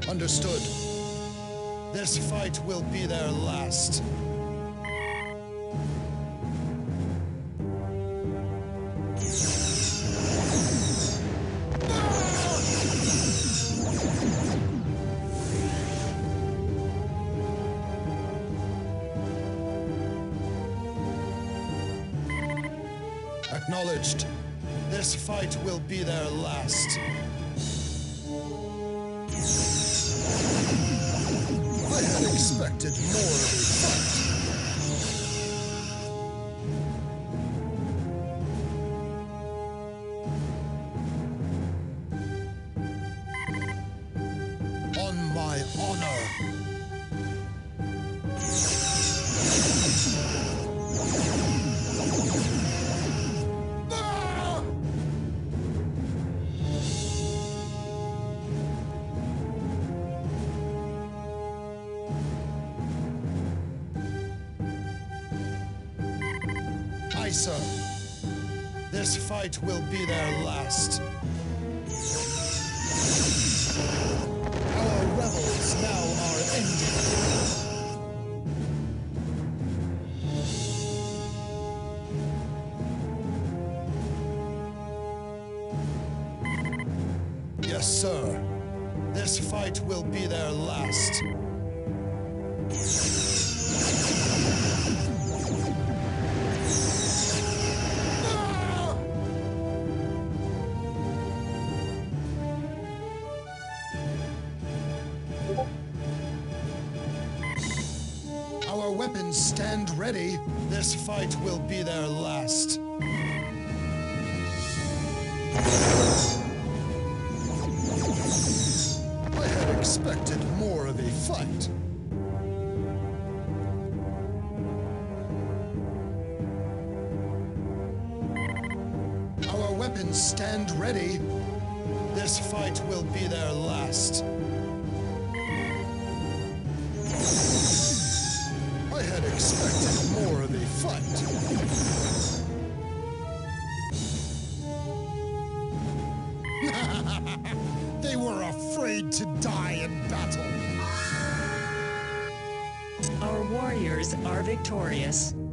Understood. This fight will be their last. Acknowledged. This fight will be their last. I had expected more of a fight. On my honor. Aye, sir. This fight will be their last. Our revels now are ended. Yes, sir. This fight will be their last. Our weapons stand ready. This fight will be their last. I had expected more of a fight. Our weapons stand ready. This fight will be their last. I had expected more of a fight. They were afraid to die in battle. Our warriors are victorious.